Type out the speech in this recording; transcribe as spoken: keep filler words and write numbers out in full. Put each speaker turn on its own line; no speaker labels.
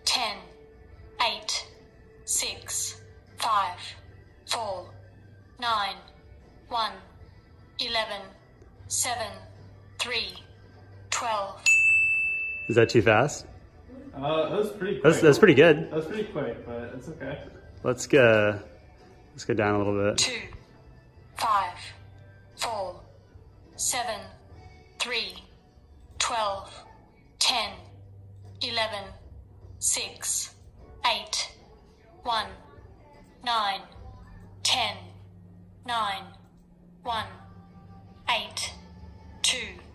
ten, eight, six, five, four, nine, one, eleven, seven, three, twelve.
Is that too fast?
Uh, that was pretty quick.
That's, that's pretty good.
That was pretty quick, but it's okay.
Let's go, let's go down a little bit.
Two, five, four, seven, three, twelve, ten, eleven, six, eight, one, nine, ten, nine, one, eight, two.